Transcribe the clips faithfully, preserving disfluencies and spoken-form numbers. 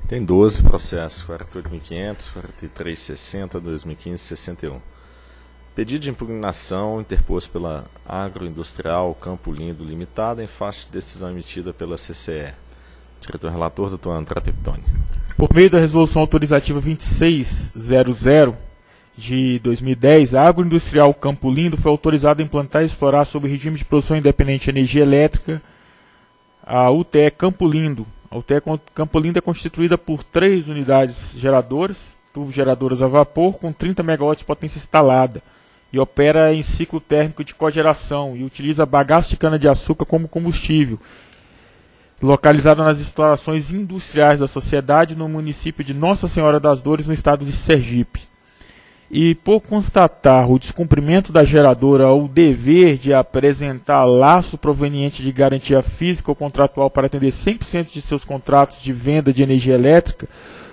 Tem doze processos, quarenta e oito mil e quinhentos, quarenta e três mil e sessenta, dois mil e quinze, sessenta e um. Pedido de impugnação interposto pela Agroindustrial Campo Lindo Limitada em face de decisão emitida pela C C E. Diretor-relator, doutor André Peptoni. Por meio da resolução autorizativa vinte e seis zero zero de dois mil e dez, a Agroindustrial Campo Lindo foi autorizada a implantar e explorar sob regime de produção independente de energia elétrica a U T E Campo Lindo. A U T E Campo Lindo é constituída por três unidades geradoras, turbogeradoras a vapor, com trinta megawatts de potência instalada, e opera em ciclo térmico de cogeração e utiliza bagaço de cana-de-açúcar como combustível, localizada nas instalações industriais da sociedade no município de Nossa Senhora das Dores, no estado de Sergipe. E por constatar o descumprimento da geradora ou o dever de apresentar laço proveniente de garantia física ou contratual para atender cem por cento de seus contratos de venda de energia elétrica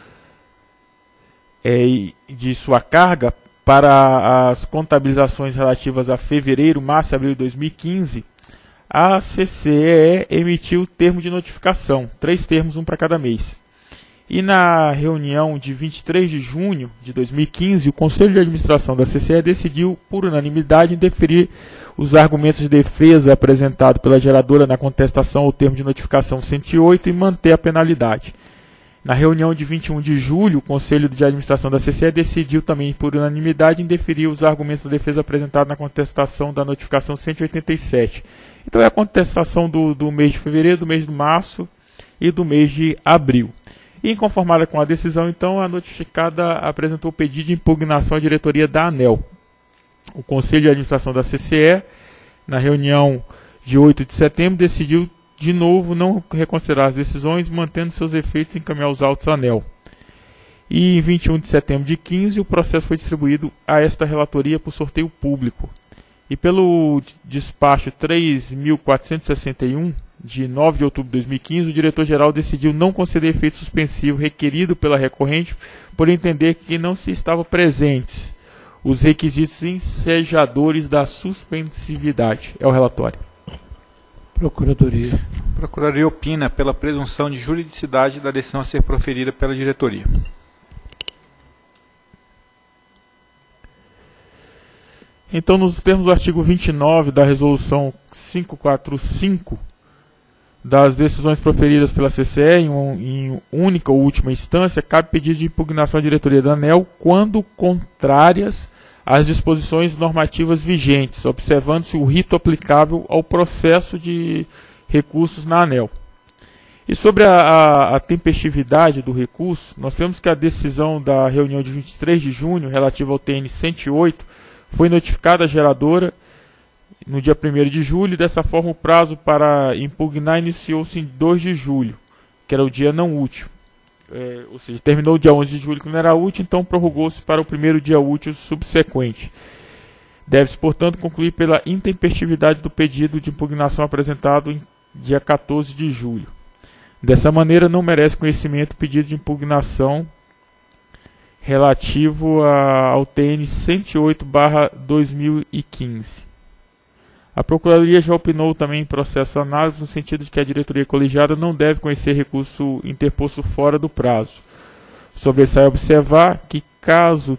é, e de sua carga para as contabilizações relativas a fevereiro, março e abril de dois mil e quinze, a C C E emitiu termo de notificação, três termos, um para cada mês. E na reunião de vinte e três de junho de dois mil e quinze, o Conselho de Administração da C C E decidiu, por unanimidade, indeferir os argumentos de defesa apresentados pela geradora na contestação ao termo de notificação cento e oito e manter a penalidade. Na reunião de vinte e um de julho, o Conselho de Administração da C C E decidiu também, por unanimidade, indeferir os argumentos da defesa apresentados na contestação da notificação cento e oitenta e sete. Então é a contestação do, do mês de fevereiro, do mês de março e do mês de abril. E, inconformada com a decisão, então, a notificada apresentou pedido de impugnação à diretoria da ANEEL. O Conselho de Administração da C C E, na reunião de oito de setembro, decidiu de novo não reconsiderar as decisões, mantendo seus efeitos e encaminhar os autos à ANEEL. E em vinte e um de setembro de quinze, o processo foi distribuído a esta relatoria por sorteio público. E pelo despacho três mil quatrocentos e sessenta e um, de nove de outubro de dois mil e quinze, o diretor-geral decidiu não conceder efeito suspensivo requerido pela recorrente, por entender que não se estavam presentes os requisitos ensejadores da suspensividade. É o relatório. Procuradoria. A Procuradoria opina pela presunção de juridicidade da decisão a ser proferida pela diretoria. Então, nos termos do artigo vinte e nove da Resolução quinhentos e quarenta e cinco, das decisões proferidas pela C C E em, um, em única ou última instância, cabe pedido de impugnação à diretoria da ANEEL quando contrárias às disposições normativas vigentes, observando-se o rito aplicável ao processo de recursos na ANEEL. E sobre a, a, a tempestividade do recurso, nós temos que a decisão da reunião de vinte e três de junho, relativa ao T N cento e oito, foi notificada à geradora no dia primeiro de julho, e dessa forma o prazo para impugnar iniciou-se em dois de julho, que era o dia não útil. É, ou seja, terminou o dia onze de julho, que não era útil, então prorrogou-se para o primeiro dia útil subsequente. Deve-se, portanto, concluir pela intempestividade do pedido de impugnação apresentado em dia quatorze de julho. Dessa maneira, não merece conhecimento o pedido de impugnação relativo a, ao T N cento e oito barra dois mil e quinze. A Procuradoria já opinou também em processo análise, no sentido de que a diretoria colegiada não deve conhecer recurso interposto fora do prazo. Sobressai observar que, caso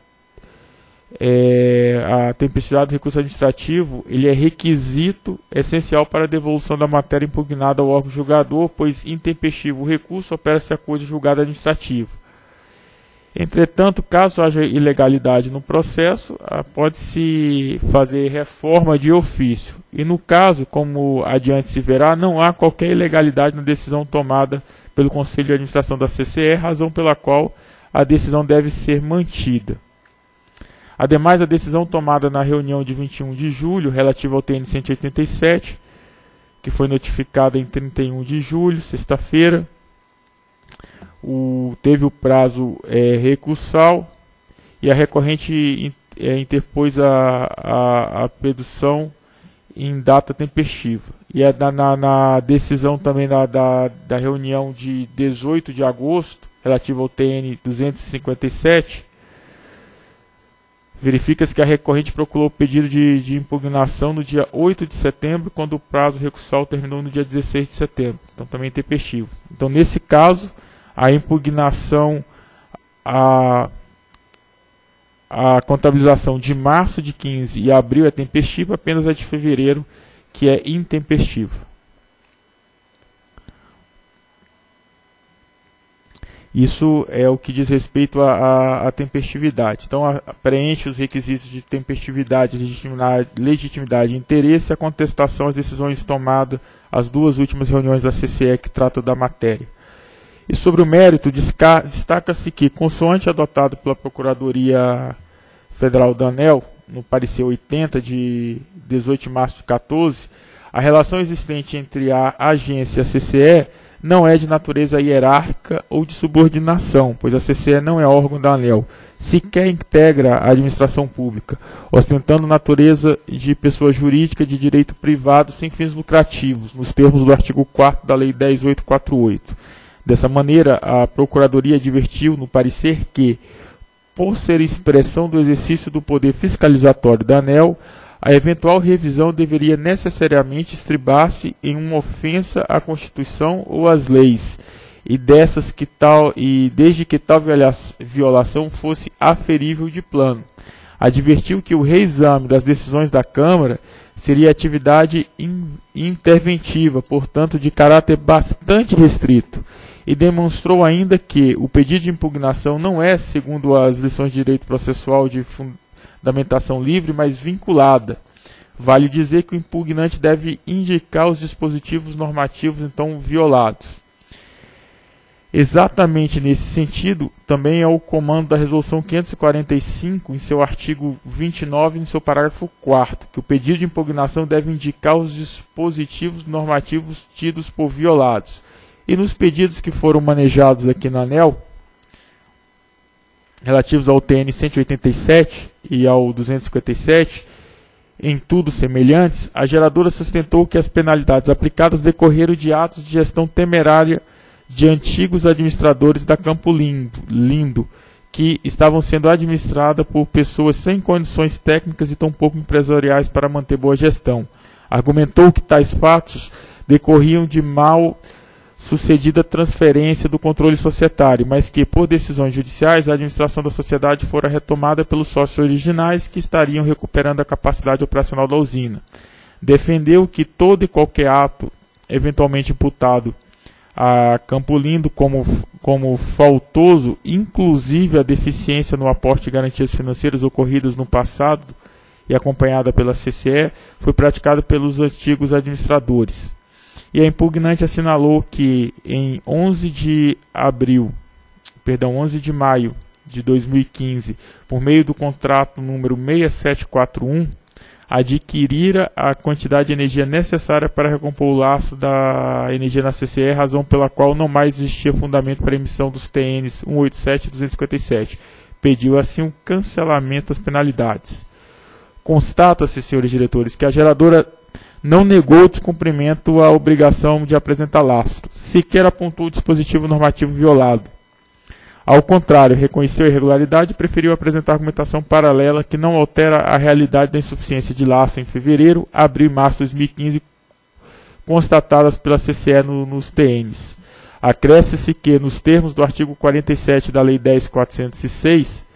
é, a tempestividade do recurso administrativo, ele é requisito essencial para a devolução da matéria impugnada ao órgão julgador, pois intempestivo o recurso opera-se a coisa julgada administrativa. Entretanto, caso haja ilegalidade no processo, pode-se fazer reforma de ofício. E no caso, como adiante se verá, não há qualquer ilegalidade na decisão tomada pelo Conselho de Administração da C C E, razão pela qual a decisão deve ser mantida. Ademais, a decisão tomada na reunião de vinte e um de julho, relativa ao T N cento e oitenta e sete, que foi notificada em trinta e um de julho, sexta-feira, O, teve o prazo é, recursal e a recorrente é, interpôs a, a, a petição em data tempestiva. E é na, na, na decisão também da, da, da reunião de dezoito de agosto, relativa ao T N duzentos e cinquenta e sete, verifica-se que a recorrente procurou o pedido de, de impugnação no dia oito de setembro, quando o prazo recursal terminou no dia dezesseis de setembro. Então também tempestivo. Então, nesse caso, a impugnação, a, a contabilização de março de quinze e abril é tempestiva, apenas a de fevereiro que é intempestiva. Isso é o que diz respeito à tempestividade. Então, a, a, preenche os requisitos de tempestividade, legitimidade, legitimidade e interesse, a contestação às decisões tomadas às duas últimas reuniões da C C E que tratam da matéria. E sobre o mérito, destaca-se que, consoante adotado pela Procuradoria Federal da ANEEL, no parecer oitenta de dezoito de março de quatorze, a relação existente entre a agência e a C C E não é de natureza hierárquica ou de subordinação, pois a C C E não é órgão da ANEEL, sequer integra a administração pública, ostentando natureza de pessoa jurídica de direito privado sem fins lucrativos, nos termos do artigo quarto da Lei dez mil oitocentos e quarenta e oito. Dessa maneira, a Procuradoria advertiu no parecer que, por ser expressão do exercício do poder fiscalizatório da ANEEL, a eventual revisão deveria necessariamente estribar-se em uma ofensa à Constituição ou às leis, e, dessas que tal, e desde que tal violação fosse aferível de plano. Advertiu que o reexame das decisões da Câmara seria atividade in, interventiva, portanto de caráter bastante restrito, e demonstrou ainda que o pedido de impugnação não é, segundo as lições de direito processual de fundamentação livre, mas vinculada. Vale dizer que o impugnante deve indicar os dispositivos normativos então violados. Exatamente nesse sentido, também é o comando da Resolução quinhentos e quarenta e cinco, em seu artigo vinte e nove, em seu parágrafo quarto, que o pedido de impugnação deve indicar os dispositivos normativos tidos por violados. E nos pedidos que foram manejados aqui na ANEEL, relativos ao T N cento e oitenta e sete e ao duzentos e cinquenta e sete, em tudo semelhantes, a geradora sustentou que as penalidades aplicadas decorreram de atos de gestão temerária de antigos administradores da Campo Lindo, Lindo que estavam sendo administradas por pessoas sem condições técnicas e tampouco empresariais para manter boa gestão. Argumentou que tais fatos decorriam de mal sucedida transferência do controle societário, mas que, por decisões judiciais, a administração da sociedade fora retomada pelos sócios originais que estariam recuperando a capacidade operacional da usina. Defendeu que todo e qualquer ato eventualmente imputado a Campo Lindo como, como faltoso, inclusive a deficiência no aporte de garantias financeiras ocorridas no passado e acompanhada pela C C E, foi praticada pelos antigos administradores. E a impugnante assinalou que em onze de abril, perdão, onze de maio de dois mil e quinze, por meio do contrato número seis sete quatro um, adquirira a quantidade de energia necessária para recompor o lastro da energia na C C E, razão pela qual não mais existia fundamento para a emissão dos T Ns cento e oitenta e sete e duzentos e cinquenta e sete. Pediu assim um cancelamento das penalidades. Constata-se, senhores diretores, que a geradora não negou o descumprimento à obrigação de apresentar lastro, sequer apontou o dispositivo normativo violado. Ao contrário, reconheceu a irregularidade e preferiu apresentar argumentação paralela que não altera a realidade da insuficiência de lastro em fevereiro, abril e março de dois mil e quinze, constatadas pela C C E no, nos T Ns. Acresce-se que, nos termos do artigo quarenta e sete da Lei dez mil quatrocentos e seis,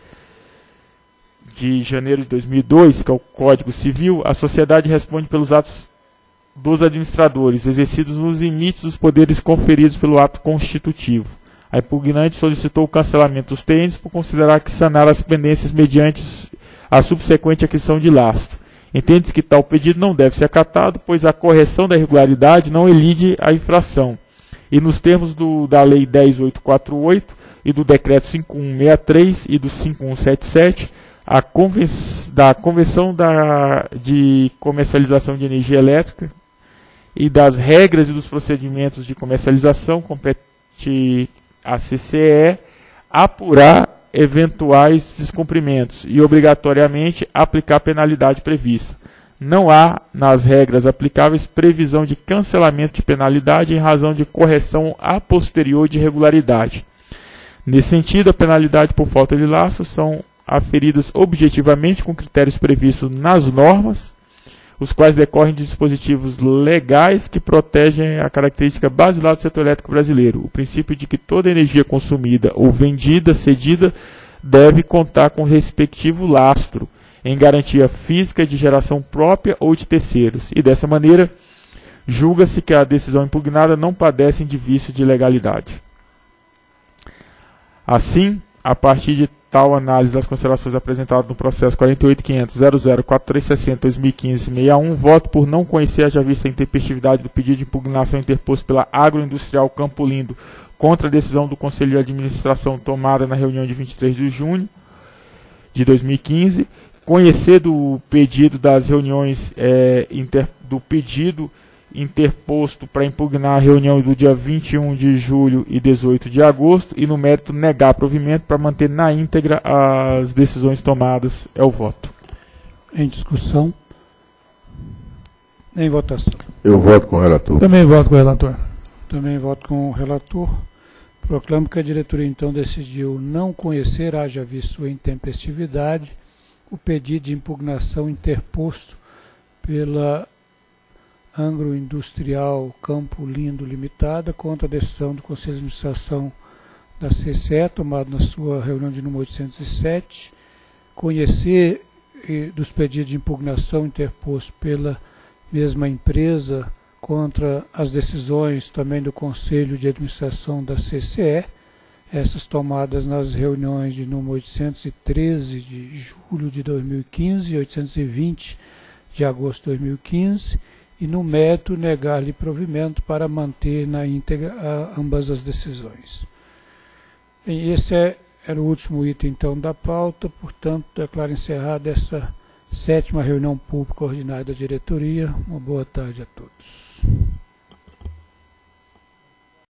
de janeiro de dois mil e dois, que é o Código Civil, a sociedade responde pelos atos dos administradores, exercidos nos limites dos poderes conferidos pelo ato constitutivo. A impugnante solicitou o cancelamento dos T Ns por considerar que sanar as pendências mediante a subsequente aquisição de lastro. Entende-se que tal pedido não deve ser acatado, pois a correção da irregularidade não elide a infração. E nos termos do, da Lei dez mil oitocentos e quarenta e oito e do Decreto cinco mil cento e sessenta e três e do cinco mil cento e setenta e sete, a conven da Convenção da, de Comercialização de Energia Elétrica e das regras e dos procedimentos de comercialização, compete a C C E apurar eventuais descumprimentos e, obrigatoriamente, aplicar a penalidade prevista. Não há, nas regras aplicáveis, previsão de cancelamento de penalidade em razão de correção a posterior de irregularidade. Nesse sentido, a penalidade por falta de lastro são aferidas objetivamente com critérios previstos nas normas, os quais decorrem de dispositivos legais que protegem a característica basilar do setor elétrico brasileiro, o princípio de que toda energia consumida ou vendida, cedida, deve contar com o respectivo lastro, em garantia física de geração própria ou de terceiros, e dessa maneira, julga-se que a decisão impugnada não padece de vício de legalidade. Assim, a partir de tal análise das considerações apresentadas no processo quarenta e oito ponto quinhentos ponto zero zero quatro três seis zero dois mil e quinze ponto sessenta e um, voto por não conhecer haja vista a intempestividade do pedido de impugnação interposto pela Agroindustrial Campo Lindo contra a decisão do Conselho de Administração tomada na reunião de vinte e três de junho de dois mil e quinze, conhecer do pedido das reuniões é, inter, do pedido interposto para impugnar a reunião do dia vinte e um de julho e dezoito de agosto e, no mérito, negar provimento para manter na íntegra as decisões tomadas. É o voto. Em discussão. Em votação. Eu voto com o relator. Também voto com o relator. Também voto com o relator. Proclamo que a diretoria, então, decidiu não conhecer, haja visto sua intempestividade, o pedido de impugnação interposto pela Agroindustrial Campo Lindo Limitada contra a decisão do Conselho de Administração da C C E, tomado na sua reunião de número oitocentos e sete, conhecer eh, dos pedidos de impugnação interpostos pela mesma empresa contra as decisões também do Conselho de Administração da C C E, essas tomadas nas reuniões de número oitocentos e treze de julho de dois mil e quinze e oitocentos e vinte de agosto de dois mil e quinze, e no mérito negar-lhe provimento para manter na íntegra a, ambas as decisões. E esse é, era o último item então da pauta, portanto declaro encerrada essa sétima reunião pública ordinária da diretoria. Uma boa tarde a todos.